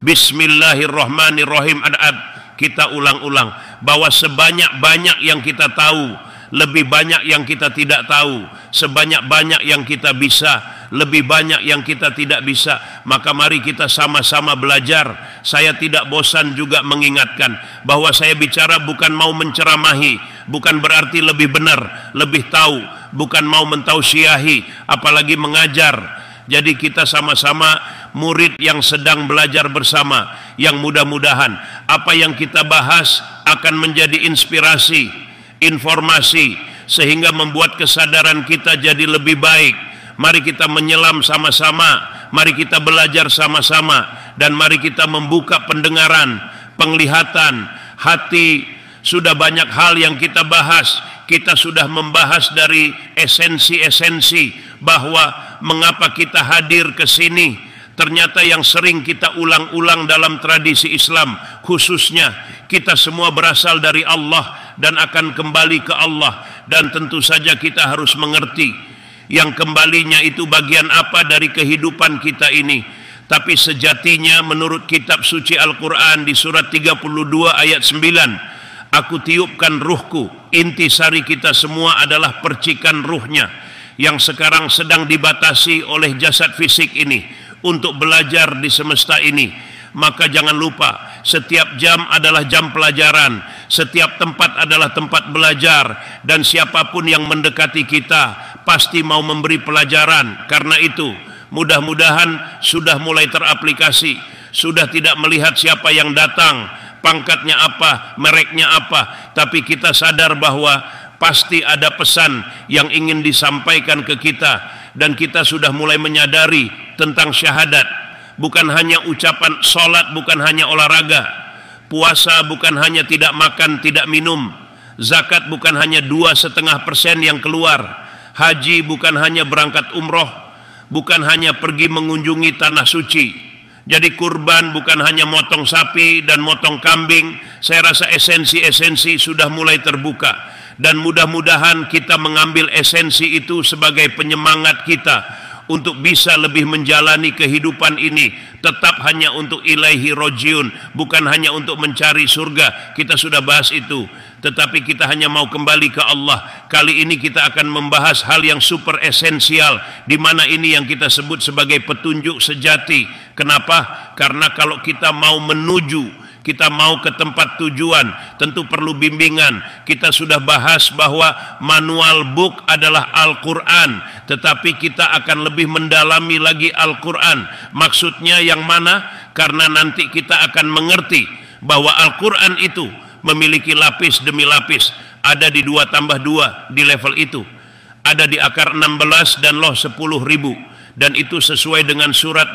Bismillahirrahmanirrahim. Kita ulang-ulang bahwa sebanyak-banyak yang kita tahu, lebih banyak yang kita tidak tahu, sebanyak-banyak yang kita bisa, lebih banyak yang kita tidak bisa. Maka mari kita sama-sama belajar. Saya tidak bosan juga mengingatkan bahwa saya bicara bukan mau menceramahi, bukan berarti lebih benar, lebih tahu, bukan mau mentausiahi, apalagi mengajar. Jadi kita sama-sama murid yang sedang belajar bersama, yang mudah-mudahan apa yang kita bahas akan menjadi inspirasi, informasi, sehingga membuat kesadaran kita jadi lebih baik. Mari kita menyelam sama-sama, mari kita belajar sama-sama, dan mari kita membuka pendengaran, penglihatan, hati. Sudah banyak hal yang kita bahas. Kita sudah membahas dari esensi-esensi bahwa mengapa kita hadir ke sini. Ternyata yang sering kita ulang-ulang dalam tradisi Islam, khususnya kita semua berasal dari Allah dan akan kembali ke Allah. Dan tentu saja kita harus mengerti yang kembalinya itu bagian apa dari kehidupan kita ini. Tapi sejatinya menurut kitab suci Al-Quran di surat 32 ayat 9, aku tiupkan ruhku. Intisari kita semua adalah percikan ruhnya yang sekarang sedang dibatasi oleh jasad fisik ini untuk belajar di semesta ini. Maka jangan lupa, setiap jam adalah jam pelajaran, setiap tempat adalah tempat belajar, dan siapapun yang mendekati kita pasti mau memberi pelajaran. Karena itu mudah-mudahan sudah mulai teraplikasi, sudah tidak melihat siapa yang datang, pangkatnya apa, mereknya apa, tapi kita sadar bahwa pasti ada pesan yang ingin disampaikan ke kita. Dan kita sudah mulai menyadari tentang syahadat. Bukan hanya ucapan, sholat bukan hanya olahraga, puasa bukan hanya tidak makan, tidak minum, zakat bukan hanya 2,5% yang keluar, haji bukan hanya berangkat umroh, bukan hanya pergi mengunjungi tanah suci. Jadi kurban bukan hanya motong sapi dan motong kambing. Saya rasa esensi-esensi sudah mulai terbuka, dan mudah-mudahan kita mengambil esensi itu sebagai penyemangat kita untuk bisa lebih menjalani kehidupan ini tetap hanya untuk ilaihi rojiun, bukan hanya untuk mencari surga. Kita sudah bahas itu, tetapi kita hanya mau kembali ke Allah. Kali ini kita akan membahas hal yang super esensial, di mana ini yang kita sebut sebagai petunjuk sejati. Kenapa? Karena kalau kita mau menuju, kita mau ke tempat tujuan, tentu perlu bimbingan. Kita sudah bahas bahwa manual book adalah Al-Quran, tetapi kita akan lebih mendalami lagi Al-Quran. Maksudnya yang mana? Karena nanti kita akan mengerti bahwa Al-Quran itu memiliki lapis demi lapis. Ada di 2 tambah 2 di level itu. Ada di akar 16 dan loh 10.000. Dan itu sesuai dengan surat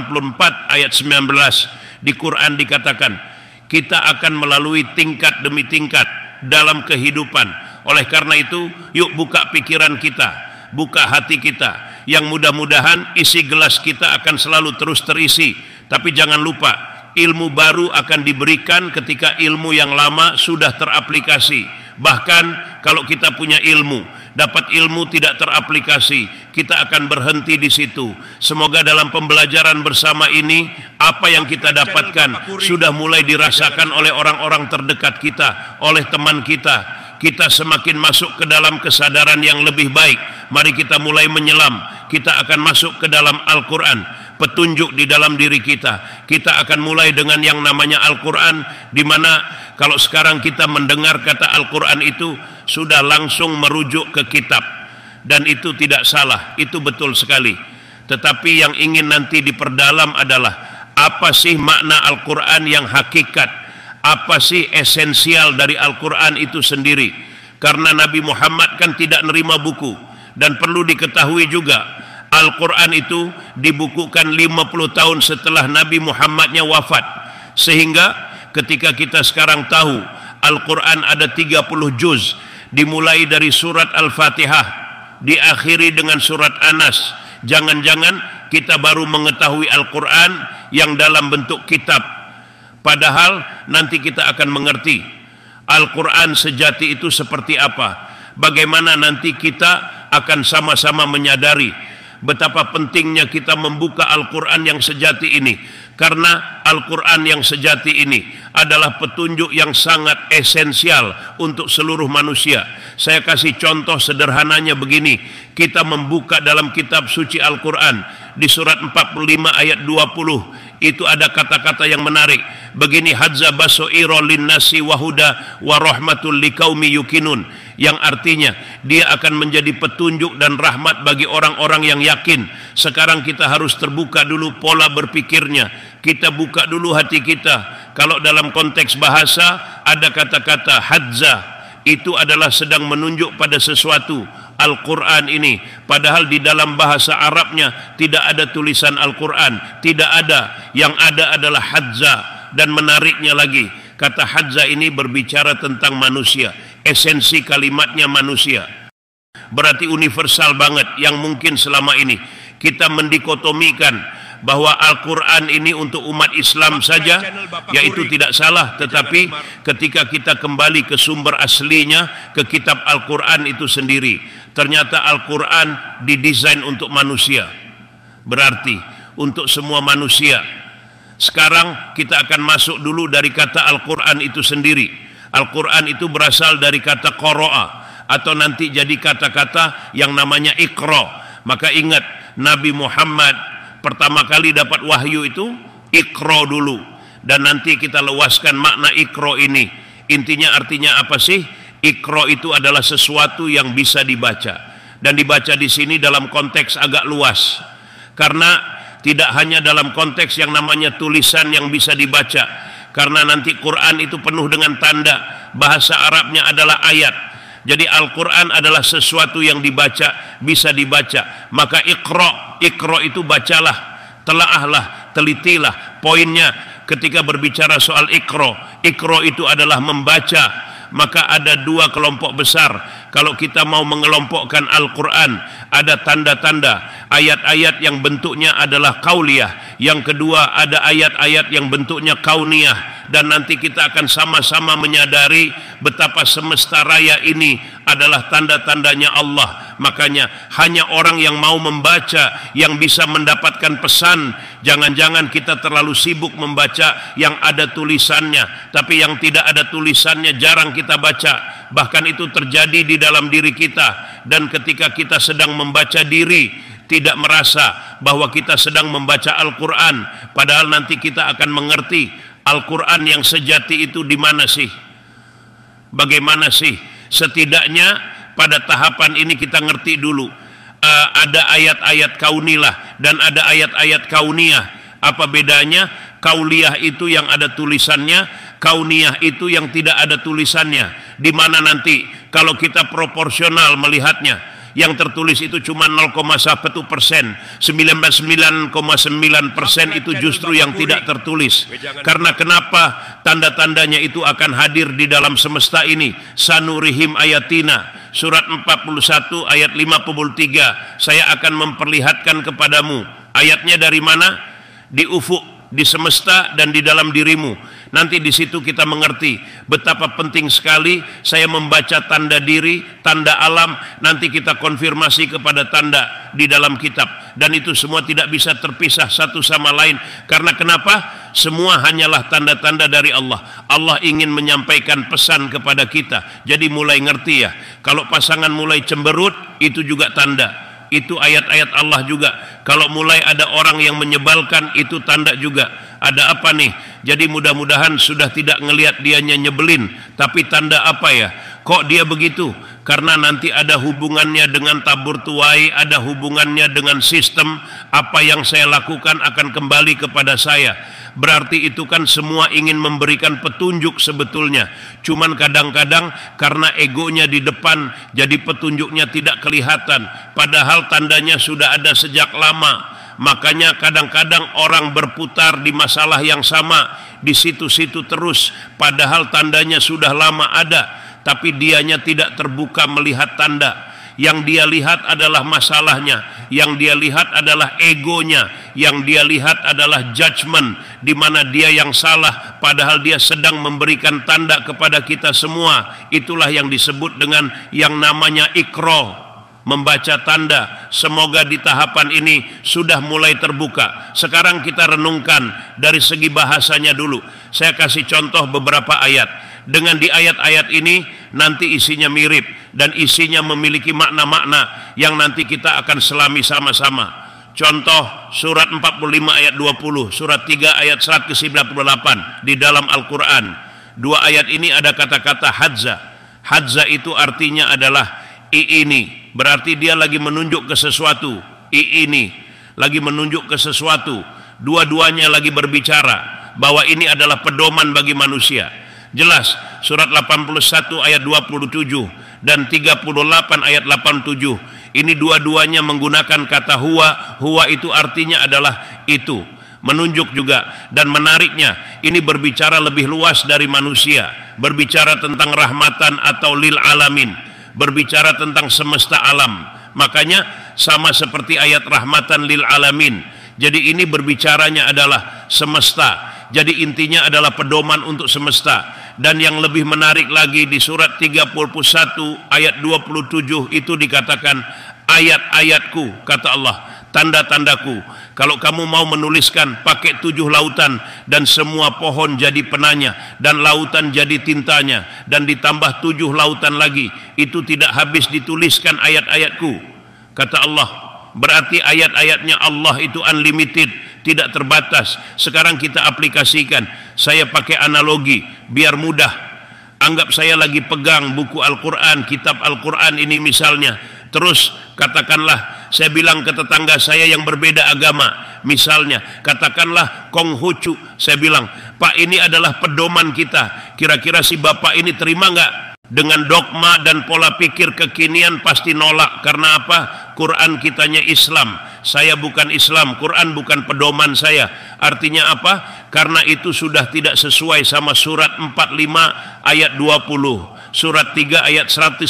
84 ayat 19. Di Quran dikatakan, kita akan melalui tingkat demi tingkat dalam kehidupan. Oleh karena itu, yuk buka pikiran kita, buka hati kita, yang mudah-mudahan isi gelas kita akan selalu terus terisi. Tapi jangan lupa, ilmu baru akan diberikan ketika ilmu yang lama sudah teraplikasi. Bahkan kalau kita punya ilmu, dapat ilmu tidak teraplikasi, kita akan berhenti di situ. Semoga dalam pembelajaran bersama ini, apa yang kita dapatkan sudah mulai dirasakan oleh orang-orang terdekat kita, oleh teman kita. Kita semakin masuk ke dalam kesadaran yang lebih baik. Mari kita mulai menyelam. Kita akan masuk ke dalam Al-Quran, petunjuk di dalam diri kita. Kita akan mulai dengan yang namanya Al-Quran, di mana kalau sekarang kita mendengar kata Al-Quran itu sudah langsung merujuk ke kitab. Dan itu tidak salah, itu betul sekali. Tetapi yang ingin nanti diperdalam adalah apa sih makna Al-Quran yang hakikat? Apa sih esensial dari Al-Quran itu sendiri? Karena Nabi Muhammad kan tidak nerima buku. Dan perlu diketahui juga, Al-Quran itu dibukukan 50 tahun setelah Nabi Muhammadnya wafat. Sehingga ketika kita sekarang tahu Al-Quran ada 30 juz, dimulai dari surat Al-Fatihah, diakhiri dengan surat Anas. Jangan-jangan kita baru mengetahui Al-Quran yang dalam bentuk kitab. Padahal nanti kita akan mengerti Al-Quran sejati itu seperti apa. Bagaimana nanti kita akan sama-sama menyadari betapa pentingnya kita membuka Al-Quran yang sejati ini. Karena Al-Quran yang sejati ini adalah petunjuk yang sangat esensial untuk seluruh manusia. Saya kasih contoh sederhananya begini. Kita membuka dalam kitab suci Al-Quran di surat 45 ayat 20. Itu ada kata-kata yang menarik. Begini, hadza basoiro linnasi wahuda wa rahmatul liqaumi yuqinun, yang artinya dia akan menjadi petunjuk dan rahmat bagi orang-orang yang yakin. Sekarang kita harus terbuka dulu pola berpikirnya. Kita buka dulu hati kita. Kalau dalam konteks bahasa ada kata-kata hadza, itu adalah sedang menunjuk pada sesuatu. Al-Quran ini, padahal di dalam bahasa Arabnya tidak ada tulisan Al-Quran, tidak ada. Yang ada adalah hadza. Dan menariknya lagi, kata hadza ini berbicara tentang manusia. Esensi kalimatnya manusia. Berarti universal banget, yang mungkin selama ini kita mendikotomikan bahwa Al-Quran ini untuk umat Islam saja, yaitu tidak salah. Tetapi ketika kita kembali ke sumber aslinya, ke kitab Al-Quran itu sendiri, ternyata Al-Quran didesain untuk manusia. Berarti untuk semua manusia. Sekarang kita akan masuk dulu dari kata Al-Quran itu sendiri. Al-Quran itu berasal dari kata qara'a, atau nanti jadi kata-kata yang namanya iqra. Maka ingat, Nabi Muhammad pertama kali dapat wahyu itu iqra dulu. Dan nanti kita luaskan makna iqra ini. Intinya artinya apa sih? Iqra itu adalah sesuatu yang bisa dibaca. Dan dibaca di sini dalam konteks agak luas. Karena tidak hanya dalam konteks yang namanya tulisan yang bisa dibaca. Karena nanti Quran itu penuh dengan tanda. Bahasa Arabnya adalah ayat. Jadi Al-Quran adalah sesuatu yang dibaca, bisa dibaca. Maka iqra itu bacalah, telaahlah, telitilah. Poinnya ketika berbicara soal iqra itu adalah membaca. Maka ada dua kelompok besar. Kalau kita mau mengelompokkan Al-Quran, ada tanda-tanda, ayat-ayat yang bentuknya adalah qauliyah. Yang kedua ada ayat-ayat yang bentuknya kauniyah. Dan nanti kita akan sama-sama menyadari betapa semesta raya ini adalah tanda-tandanya Allah. Makanya hanya orang yang mau membaca yang bisa mendapatkan pesan. Jangan-jangan kita terlalu sibuk membaca yang ada tulisannya, tapi yang tidak ada tulisannya jarang kita baca. Bahkan itu terjadi di dalam diri kita. Dan ketika kita sedang membaca diri, tidak merasa bahwa kita sedang membaca Al-Quran. Padahal nanti kita akan mengerti Al-Quran yang sejati itu di mana sih? Bagaimana sih? Setidaknya pada tahapan ini kita ngerti dulu. Ada ayat-ayat kaunilah dan ada ayat-ayat kauniyah. Apa bedanya? Kauliyah itu yang ada tulisannya, kauniyah itu yang tidak ada tulisannya. Di mana nanti kalau kita proporsional melihatnya, yang tertulis itu cuma 0,1%, 99,9% itu justru yang tidak tertulis. Karena kenapa? Tanda-tandanya itu akan hadir di dalam semesta ini. Sanurihim ayatina, surat 41 ayat 53. Saya akan memperlihatkan kepadamu. Ayatnya dari mana? Di ufuk, di semesta dan di dalam dirimu. Nanti di situ kita mengerti betapa penting sekali saya membaca tanda diri, tanda alam. Nanti kita konfirmasi kepada tanda di dalam kitab. Dan itu semua tidak bisa terpisah satu sama lain. Karena kenapa? Semua hanyalah tanda-tanda dari Allah. Allah ingin menyampaikan pesan kepada kita. Jadi mulai ngerti ya. Kalau pasangan mulai cemberut, itu juga tanda. Itu ayat-ayat Allah juga. Kalau mulai ada orang yang menyebalkan, itu tanda juga. Ada apa nih? Jadi mudah-mudahan sudah tidak ngelihat dianya nyebelin. Tapi tanda apa ya? Kok dia begitu? Karena nanti ada hubungannya dengan tabur tuai, ada hubungannya dengan sistem. Apa yang saya lakukan akan kembali kepada saya. Berarti itu kan semua ingin memberikan petunjuk sebetulnya. Cuman kadang-kadang karena egonya di depan, jadi petunjuknya tidak kelihatan. Padahal tandanya sudah ada sejak lama. Makanya kadang-kadang orang berputar di masalah yang sama, di situ-situ terus. Padahal tandanya sudah lama ada, tapi dianya tidak terbuka melihat tanda. Yang dia lihat adalah masalahnya, yang dia lihat adalah egonya, yang dia lihat adalah judgment, di mana dia yang salah, padahal dia sedang memberikan tanda kepada kita semua. Itulah yang disebut dengan yang namanya iqra. membaca tanda. Semoga di tahapan ini sudah mulai terbuka. Sekarang kita renungkan dari segi bahasanya dulu. Saya kasih contoh beberapa ayat. Dengan di ayat-ayat ini nanti isinya mirip dan isinya memiliki makna-makna yang nanti kita akan selami sama-sama. Contoh surat 45 ayat 20, surat 3 ayat 198 di dalam Al-Quran. Dua ayat ini ada kata-kata hadza. Hadza itu artinya adalah ini, berarti dia lagi menunjuk ke sesuatu. Ini lagi menunjuk ke sesuatu. Dua-duanya lagi berbicara bahwa ini adalah pedoman bagi manusia. Jelas surat 81 ayat 27 dan 38 ayat 87. Ini dua-duanya menggunakan kata huwa. Huwa itu artinya adalah itu, menunjuk juga. Dan menariknya, ini berbicara lebih luas dari manusia, berbicara tentang rahmatan atau lil alamin, berbicara tentang semesta alam. Makanya sama seperti ayat rahmatan lil alamin. Jadi ini berbicaranya adalah semesta. Jadi intinya adalah pedoman untuk semesta. Dan yang lebih menarik lagi di surat 31 ayat 27 itu dikatakan ayat-ayatku, kata Allah, tanda-tandaku. Kalau kamu mau menuliskan pakai 7 lautan dan semua pohon jadi penanya dan lautan jadi tintanya dan ditambah 7 lautan lagi, itu tidak habis dituliskan ayat-ayatku, kata Allah. Berarti ayat-ayatnya Allah itu unlimited, tidak terbatas. Sekarang kita aplikasikan. Saya pakai analogi biar mudah. Anggap saya lagi pegang buku Al-Quran, kitab Al-Quran ini misalnya. Terus katakanlah saya bilang ke tetangga saya yang berbeda agama, misalnya katakanlah Konghucu, saya bilang, Pak, ini adalah pedoman kita. Kira-kira si bapak ini terima nggak? Dengan dogma dan pola pikir kekinian pasti nolak. Karena apa? Quran kitanya Islam, saya bukan Islam. Quran bukan pedoman saya. Artinya apa? Karena itu sudah tidak sesuai sama surat 45 ayat 20, surat 3 ayat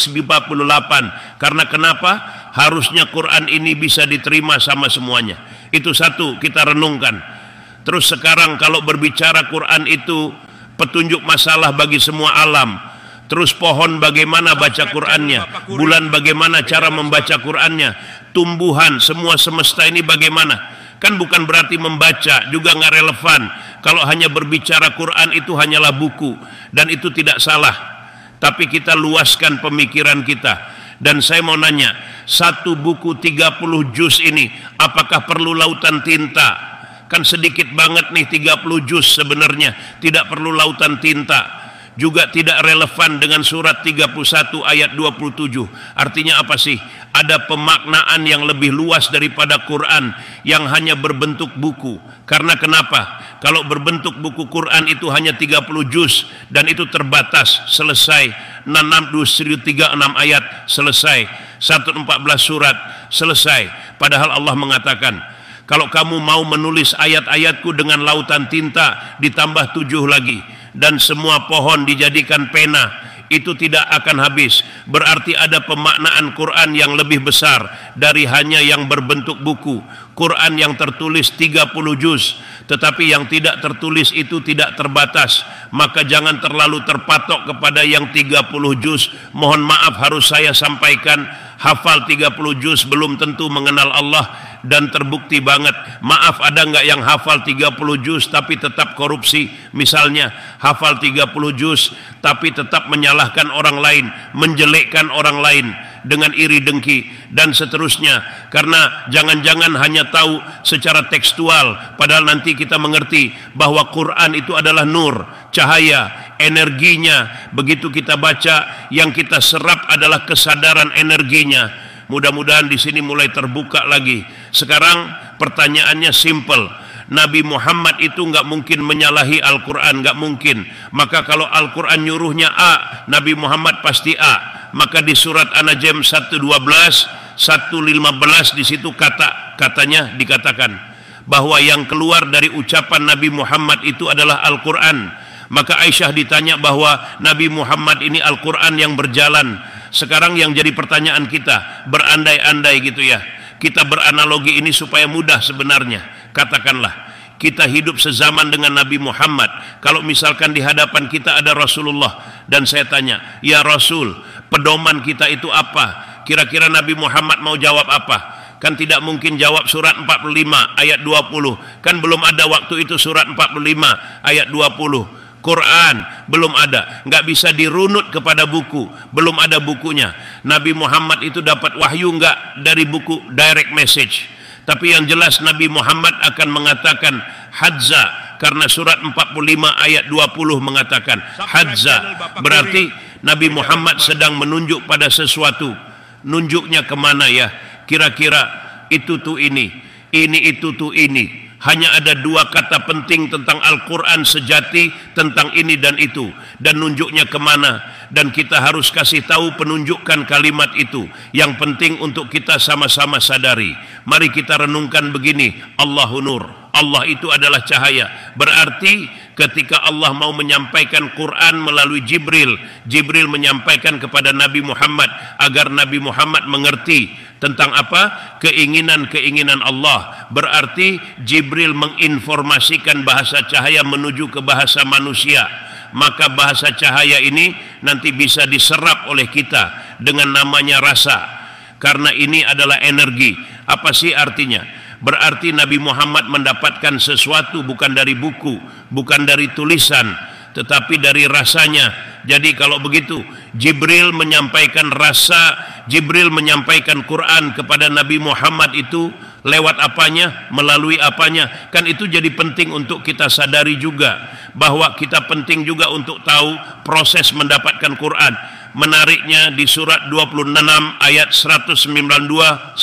148. Karena kenapa? Harusnya Quran ini bisa diterima sama semuanya. Itu satu, kita renungkan. Terus sekarang kalau berbicara Quran itu petunjuk masalah bagi semua alam. Terus pohon bagaimana baca Qur'annya, bulan bagaimana cara membaca Qur'annya, tumbuhan, semua semesta ini bagaimana. Kan bukan berarti membaca juga nggak relevan. Kalau hanya berbicara Quran itu hanyalah buku, dan itu tidak salah. Tapi kita luaskan pemikiran kita. Dan saya mau nanya, satu buku 30 juz ini apakah perlu lautan tinta? Kan sedikit banget nih 30 juz sebenarnya, tidak perlu lautan tinta. Juga tidak relevan dengan surat 31 ayat 27. Artinya apa sih? Ada pemaknaan yang lebih luas daripada Quran yang hanya berbentuk buku. Karena kenapa? Kalau berbentuk buku Quran itu hanya 30 juz dan itu terbatas, selesai. 36 ayat, selesai. 114 surat, selesai. Padahal Allah mengatakan, kalau kamu mau menulis ayat-ayatku dengan lautan tinta ditambah 7 lagi, dan semua pohon dijadikan pena, itu tidak akan habis. Berarti ada pemaknaan Quran yang lebih besar dari hanya yang berbentuk buku. Quran yang tertulis 30 juz, tetapi yang tidak tertulis itu tidak terbatas. Maka jangan terlalu terpatok kepada yang 30 juz. Mohon maaf harus saya sampaikan, hafal 30 juz belum tentu mengenal Allah. Dan terbukti banget, maaf, ada nggak yang hafal 30 juz tapi tetap korupsi? Misalnya hafal 30 juz tapi tetap menyalahkan orang lain, menjelekkan orang lain dengan iri dengki dan seterusnya. Karena jangan-jangan hanya tahu secara tekstual, padahal nanti kita mengerti bahwa Quran itu adalah nur, cahaya, energinya. Begitu kita baca, yang kita serap adalah kesadaran energinya. Mudah-mudahan di sini mulai terbuka lagi. Sekarang pertanyaannya simple. Nabi Muhammad itu nggak mungkin menyalahi Al-Quran, nggak mungkin. Maka kalau Al-Quran nyuruhnya A, Nabi Muhammad pasti A. Maka di surat An-Najm 112, 115 di situ katanya dikatakan bahwa yang keluar dari ucapan Nabi Muhammad itu adalah Al-Quran. Maka Aisyah ditanya bahwa Nabi Muhammad ini Al-Quran yang berjalan. Sekarang yang jadi pertanyaan kita, berandai-andai gitu ya, kita beranalogi ini supaya mudah sebenarnya. Katakanlah kita hidup sezaman dengan Nabi Muhammad. Kalau misalkan di hadapan kita ada Rasulullah dan saya tanya, ya Rasul, pedoman kita itu apa? Kira-kira Nabi Muhammad mau jawab apa? Kan tidak mungkin jawab surat 45 ayat 20. Kan belum ada waktu itu surat 45 ayat 20. Quran belum ada, nggak bisa dirunut kepada buku, belum ada bukunya. Nabi Muhammad itu dapat wahyu nggak dari buku direct message. Tapi yang jelas Nabi Muhammad akan mengatakan hadza, karena surat 45 ayat 20 mengatakan hadza, berarti Nabi Muhammad sedang menunjuk pada sesuatu. Nunjuknya kemana ya? Kira-kira itu tuh ini itu tuh ini. Hanya ada dua kata penting tentang Al-Quran sejati, tentang ini dan itu, dan nunjuknya kemana. Dan kita harus kasih tahu penunjukan kalimat itu. Yang penting untuk kita sama-sama sadari. Mari kita renungkan begini, Allahu Nur, Allah itu adalah cahaya. Berarti ketika Allah mau menyampaikan Quran melalui Jibril, Jibril menyampaikan kepada Nabi Muhammad agar Nabi Muhammad mengerti tentang apa? Keinginan-keinginan Allah. Berarti Jibril menginformasikan bahasa cahaya menuju ke bahasa manusia. Maka bahasa cahaya ini nanti bisa diserap oleh kita dengan namanya rasa. Karena ini adalah energi. Apa sih artinya? Berarti Nabi Muhammad mendapatkan sesuatu bukan dari buku, bukan dari tulisan, tetapi dari rasanya. Jadi kalau begitu, Jibril menyampaikan rasa, Jibril menyampaikan Quran kepada Nabi Muhammad itu lewat apanya? Melalui apanya? Kan itu jadi penting untuk kita sadari juga, bahwa kita penting juga untuk tahu proses mendapatkan Quran. Menariknya di surat 26 ayat 192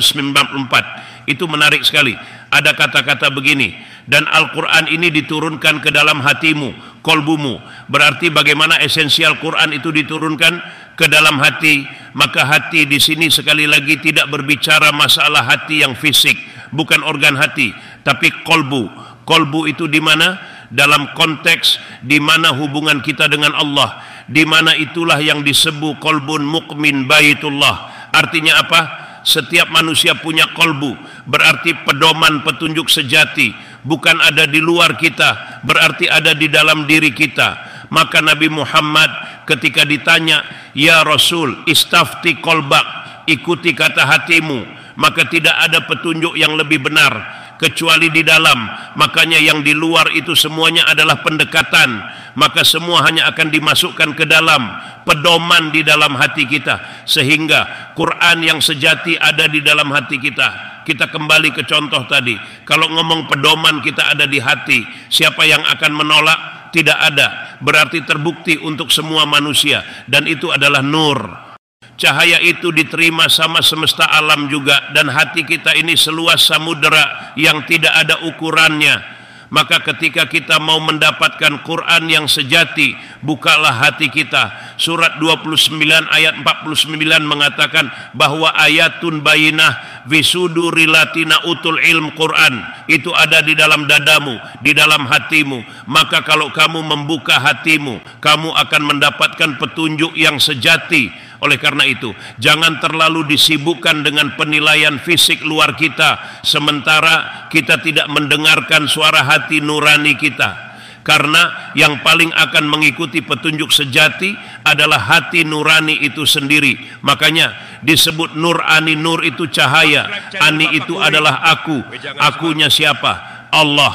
194. Itu menarik sekali. Ada kata-kata begini, dan Al-Quran ini diturunkan ke dalam hatimu, kolbumu. Berarti bagaimana esensial Quran itu diturunkan ke dalam hati. Maka hati di sini sekali lagi tidak berbicara masalah hati yang fisik, bukan organ hati, tapi kolbu. Kolbu itu di mana? Dalam konteks di mana hubungan kita dengan Allah, di mana itulah yang disebut kolbun mukmin baitullah. Artinya apa? Setiap manusia punya kolbu, berarti pedoman petunjuk sejati, bukan ada di luar kita, berarti ada di dalam diri kita. Maka Nabi Muhammad ketika ditanya, ya Rasul, istafti kolbak, ikuti kata hatimu, maka tidak ada petunjuk yang lebih benar kecuali di dalam. Makanya yang di luar itu semuanya adalah pendekatan, maka semua hanya akan dimasukkan ke dalam pedoman di dalam hati kita, sehingga Quran yang sejati ada di dalam hati kita. Kita kembali ke contoh tadi, kalau ngomong pedoman kita ada di hati, siapa yang akan menolak? Tidak ada. Berarti terbukti untuk semua manusia, dan itu adalah nur. Cahaya itu diterima sama semesta alam juga, dan hati kita ini seluas samudera yang tidak ada ukurannya. Maka ketika kita mau mendapatkan Quran yang sejati, bukalah hati kita. Surat 29 ayat 49 mengatakan bahwa ayatun bayinah visuduri latina utul ilm Quran. Itu ada di dalam dadamu, di dalam hatimu. Maka kalau kamu membuka hatimu, kamu akan mendapatkan petunjuk yang sejati. Oleh karena itu, jangan terlalu disibukkan dengan penilaian fisik luar kita, sementara kita tidak mendengarkan suara hati nurani kita. Karena yang paling akan mengikuti petunjuk sejati adalah hati nurani itu sendiri. Makanya disebut nur ani, nur itu cahaya, ani itu adalah aku. Akunya siapa? Allah.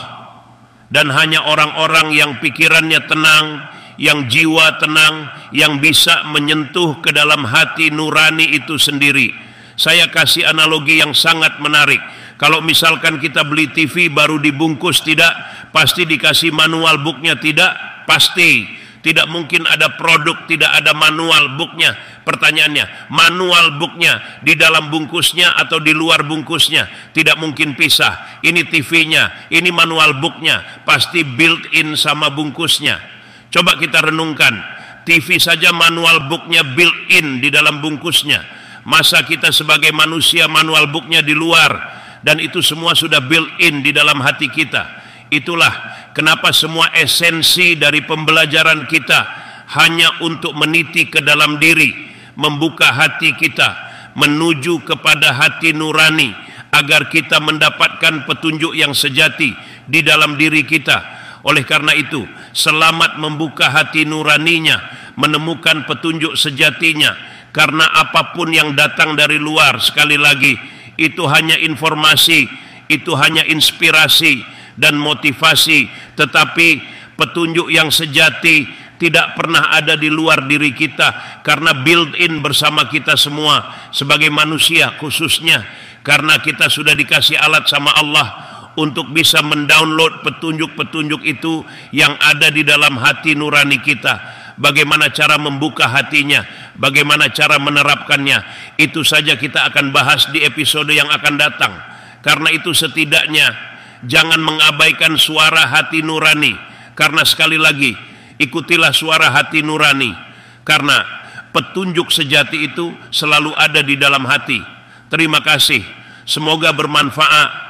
Dan hanya orang-orang yang pikirannya tenang, yang jiwa tenang, yang bisa menyentuh ke dalam hati nurani itu sendiri. Saya kasih analogi yang sangat menarik. Kalau misalkan kita beli TV baru dibungkus, tidak, pasti dikasih manual booknya, tidak, pasti. Tidak mungkin ada produk tidak ada manual booknya. Pertanyaannya, manual booknya di dalam bungkusnya atau di luar bungkusnya? Tidak mungkin pisah. Ini TV-nya, ini manual booknya, pasti built-in sama bungkusnya. Coba kita renungkan, TV saja manual booknya built-in di dalam bungkusnya. Masa kita sebagai manusia manual booknya di luar, dan itu semua sudah built-in di dalam hati kita. Itulah kenapa semua esensi dari pembelajaran kita hanya untuk meniti ke dalam diri, membuka hati kita, menuju kepada hati nurani, agar kita mendapatkan petunjuk yang sejati di dalam diri kita. Oleh karena itu, selamat membuka hati nuraninya, menemukan petunjuk sejatinya. Karena apapun yang datang dari luar, sekali lagi, itu hanya informasi, itu hanya inspirasi dan motivasi, tetapi petunjuk yang sejati tidak pernah ada di luar diri kita, karena built-in bersama kita semua sebagai manusia, khususnya karena kita sudah dikasih alat sama Allah untuk bisa mendownload petunjuk-petunjuk itu yang ada di dalam hati nurani kita. Bagaimana cara membuka hatinya, bagaimana cara menerapkannya, itu saja kita akan bahas di episode yang akan datang. Karena itu setidaknya jangan mengabaikan suara hati nurani, karena sekali lagi, ikutilah suara hati nurani, karena petunjuk sejati itu selalu ada di dalam hati. Terima kasih, semoga bermanfaat.